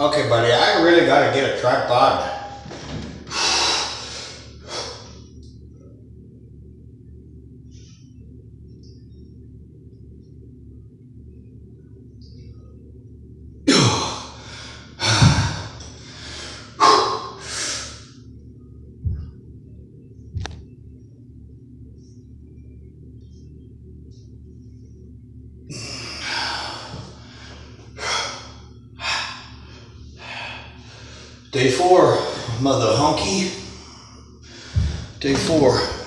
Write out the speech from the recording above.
Okay, buddy, I really gotta get a tripod. Day 4, mother hunky. Day 4.